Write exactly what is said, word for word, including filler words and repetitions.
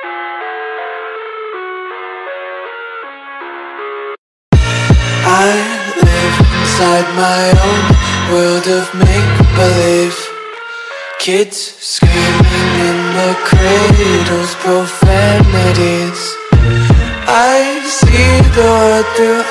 I live inside my own world of make-believe. Kids screaming in the cradles, profanities. I see the world through